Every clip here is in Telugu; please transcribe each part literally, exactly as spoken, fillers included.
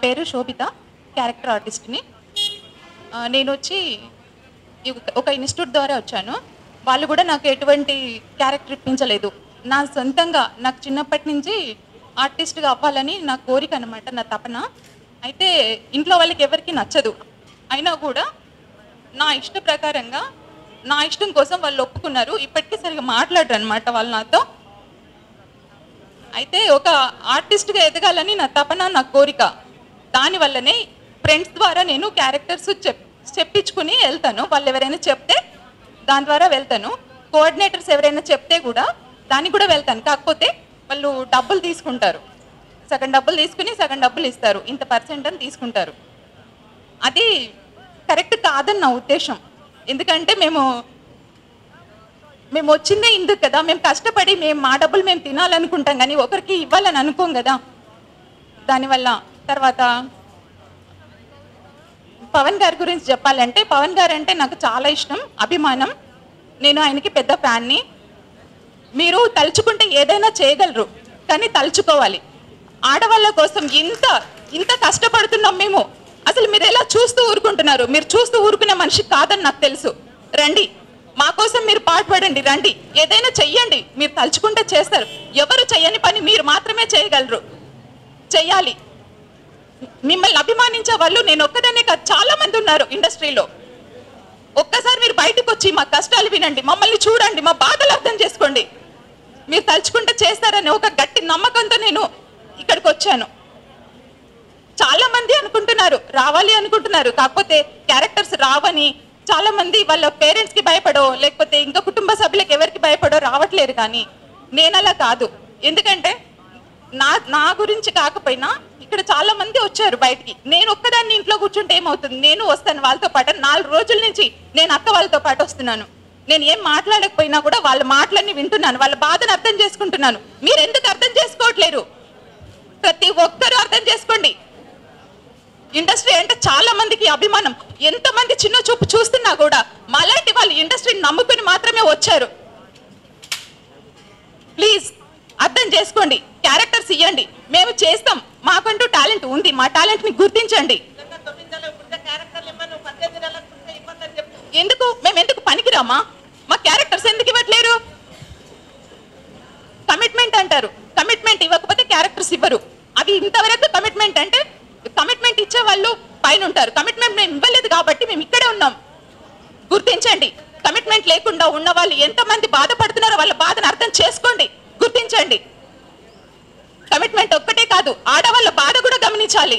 పేరు శోభిత, క్యారెక్టర్ ఆర్టిస్ట్ని. నేను వచ్చి ఒక ఇన్స్టిట్యూట్ ద్వారా వచ్చాను. వాళ్ళు కూడా నాకు ఎటువంటి క్యారెక్టర్ ఇప్పించలేదు. నా సొంతంగా నాకు చిన్నప్పటి నుంచి ఆర్టిస్ట్గా అవ్వాలని నా కోరిక అనమాట, నా తపన. అయితే ఇంట్లో వాళ్ళకి ఎవరికి నచ్చదు, అయినా కూడా నా ఇష్ట ప్రకారంగా నా ఇష్టం కోసం వాళ్ళు ఒప్పుకున్నారు. ఇప్పటికీ సరిగా మాట్లాడరు అనమాట వాళ్ళు నాతో. అయితే ఒక ఆర్టిస్ట్గా ఎదగాలని నా తపన, నా కోరిక. దానివల్లనే ఫ్రెండ్స్ ద్వారా నేను క్యారెక్టర్స్ చెప్ చెప్పించుకుని వెళ్తాను. వాళ్ళు ఎవరైనా చెప్తే దాని ద్వారా వెళ్తాను. కోఆర్డినేటర్స్ ఎవరైనా చెప్తే కూడా దానికి కూడా వెళ్తాను. కాకపోతే వాళ్ళు డబ్బులు తీసుకుంటారు, సగం డబ్బులు తీసుకుని సగం డబ్బులు ఇస్తారు, ఇంత పర్సెంట్ అని తీసుకుంటారు. అది కరెక్ట్ కాదని నా ఉద్దేశం. ఎందుకంటే మేము మేము వచ్చిందే ఇందుకు కదా, మేము కష్టపడి మేము మా డబ్బులు మేము తినాలనుకుంటాం కానీ ఒకరికి ఇవ్వాలని అనుకోం కదా. దానివల్ల తర్వాత పవన్ గారి గురించి చెప్పాలంటే, పవన్ గారు అంటే నాకు చాలా ఇష్టం, అభిమానం. నేను ఆయనకి పెద్ద ఫ్యాన్ని. మీరు తలుచుకుంటే ఏదైనా చేయగలరు, కానీ తలుచుకోవాలి. ఆడవాళ్ళ కోసం ఇంత ఇంత కష్టపడుతున్నాం మేము. అసలు మీరు ఎలా చూస్తూ ఊరుకుంటున్నారు? మీరు చూస్తూ ఊరుకునే మనిషి కాదని నాకు తెలుసు. రండి, మా కోసం మీరు పాటుపడండి, రండి, ఏదైనా చెయ్యండి. మీరు తలుచుకుంటే చేస్తారు. ఎవరు చెయ్యని పని మీరు మాత్రమే చేయగలరు, చెయ్యాలి. మిమ్మల్ని అభిమానించే వాళ్ళు నేను ఒక్కదానే కాదు, చాలా మంది ఉన్నారు ఇండస్ట్రీలో. ఒక్కసారి మీరు బయటకు వచ్చి మా కష్టాలు వినండి, మమ్మల్ని చూడండి, మా బాధలు అర్థం చేసుకోండి. మీరు తలుచుకుంటే చేస్తారని ఒక గట్టి నమ్మకంతో నేను ఇక్కడికి వచ్చాను. చాలా మంది అనుకుంటున్నారు రావాలి అనుకుంటున్నారు, కాకపోతే క్యారెక్టర్స్ రావని చాలా మంది వాళ్ళ పేరెంట్స్కి భయపడో లేకపోతే ఇంకా కుటుంబ సభ్యులకు ఎవరికి భయపడో రావట్లేరు. కానీ నేను అలా కాదు. ఎందుకంటే నా నా గురించి కాకపోయినా ఇక్కడ చాలా మంది వచ్చారు బయటికి. నేను ఒక్కదాన్ని ఇంట్లో కూర్చుంటే ఏమవుతుంది? నేను వస్తాను వాళ్ళతో పాటు. నాలుగు రోజుల నుంచి నేను అక్క వాళ్ళతో పాటు వస్తున్నాను. నేను ఏం మాట్లాడకపోయినా కూడా వాళ్ళ మాటలన్నీ వింటున్నాను, వాళ్ళ బాధను అర్థం చేసుకుంటున్నాను. మీరు ఎందుకు అర్థం చేసుకోవట్లేరు? ప్రతి ఒక్కరూ అర్థం చేసుకోండి. ఇండస్ట్రీ అంటే చాలా మందికి అభిమానం. ఎంతమంది చిన్న చూపు చూస్తున్నా కూడా మాలాంటి వాళ్ళు ఇండస్ట్రీని నమ్ముకుని మాత్రమే వచ్చారు. ప్లీజ్ అర్థం చేసుకోండి, క్యారెక్టర్స్ ఇవ్వండి, మేము చేస్తాం. మాకంటూ టాలెంట్ ఉంది, మా టాలెంట్ని గుర్తించండి. ఎందుకు మేము ఎందుకు పనికిరామా? మా క్యారెక్టర్స్ ఎందుకు ఇవ్వట్లేరు? కమిట్మెంట్ అంటారు, కమిట్మెంట్ ఇవ్వకపోతే క్యారెక్టర్స్ ఇవ్వరు. అవి ఇంతవరకు కమిట్మెంట్ అంటే కమిట్మెంట్ ఇచ్చే వాళ్ళు పైన ఉంటారు. కమిట్మెంట్ మేము ఇవ్వలేదు కాబట్టి మేము ఇక్కడే ఉన్నాం. గుర్తించండి. కమిట్మెంట్ లేకుండా ఉన్న వాళ్ళు ఎంతమంది బాధపడుతున్నారో వాళ్ళ బాధను అర్థం చేసుకోండి, గుర్తించండి. కమిట్మెంట్ ఒక్కటే కాదు, ఆడవాళ్ళ బాధ కూడా గమనించాలి.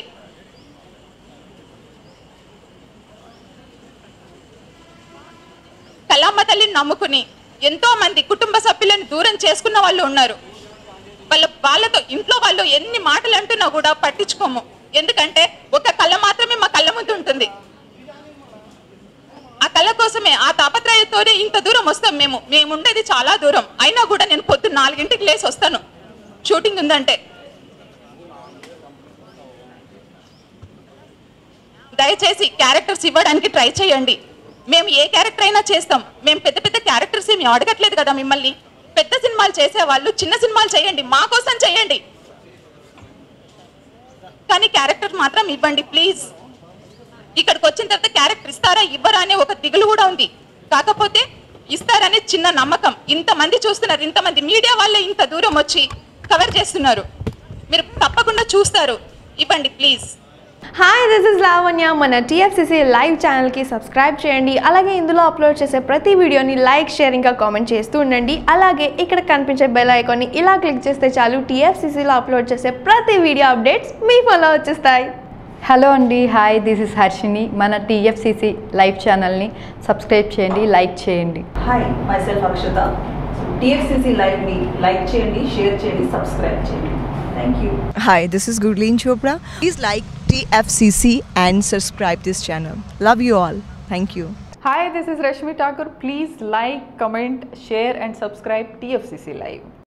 కళామ తల్లిని నమ్ముకుని ఎంతో మంది కుటుంబ సభ్యులను దూరం చేసుకున్న వాళ్ళు ఉన్నారు. వాళ్ళ వాళ్ళతో ఇంట్లో వాళ్ళు ఎన్ని మాటలు అంటున్నా కూడా పట్టించుకోము. ఎందుకంటే ఒక కళ మాత్రమే మా కళ్ళ ముందు ఉంటుంది. ఆ కళ కోసమే, ఆ తాపత్రయంతోనే ఇంత దూరం వస్తాం. మేము మేము ఉండేది చాలా దూరం, అయినా కూడా నేను పొద్దున్న నాలుగింటికి లేసి వస్తాను షూటింగ్ ఉందంటే. దయచేసి క్యారెక్టర్స్ ఇవ్వడానికి ట్రై చేయండి. మేము ఏ క్యారెక్టర్ అయినా చేస్తాం. మేము పెద్ద పెద్ద క్యారెక్టర్స్ ఏమి అడగట్లేదు కదా మిమ్మల్ని. పెద్ద సినిమాలు చేసేవాళ్ళు చిన్న సినిమాలు చేయండి, మా కోసం చేయండి, కానీ క్యారెక్టర్ మాత్రం ఇవ్వండి ప్లీజ్. ఇక్కడికి వచ్చిన తర్వాత క్యారెక్టర్ ఇస్తారా ఇవ్వరా అనే ఒక దిగులు కూడా ఉంది. కాకపోతే ఇస్తారనే చిన్న నమ్మకం. ఇంతమంది చూస్తున్నారు, ఇంతమంది మీడియా వాళ్ళే ఇంత దూరం వచ్చి కవర్ చేస్తున్నారు. మీరు తప్పకుండా చూస్తారు, ఇవ్వండి please. Hi, this is Lavanya. మన టీఎఫ్సీసీ లైవ్ ఛానల్కి సబ్స్క్రైబ్ చేయండి. అలాగే ఇందులో అప్లోడ్ చేసే ప్రతి వీడియోని లైక్, షేర్ ఇంకా కామెంట్ చేస్తూ ఉండండి. అలాగే ఇక్కడ కనిపించే బెల్ ఐకాన్ని ఇలా క్లిక్ చేస్తే చాలు టీఎఫ్సీసీలో అప్లోడ్ చేసే ప్రతి వీడియో అప్డేట్స్ మీ ఫోన్లో వచ్చేస్తాయి. హలో అండి, హాయ్, దిస్ ఇస్ హర్షిని. మన టీఎఫ్సీసీ లైవ్ ఛానల్ని సబ్స్క్రైబ్ చేయండి, లైక్ చేయండి. Hi, myself Akshata. TFCC లైవ్ని లైక్ చేయండి, షేర్ చేయండి, సబ్స్క్రైబ్ చేయండి. Thank you. Hi, this is Gurleen Chopra. Please like T F C C and subscribe this channel. Love you all. Thank you. Hi, this is Rashmi Thakur. Please like, comment, share and subscribe T F C C Live.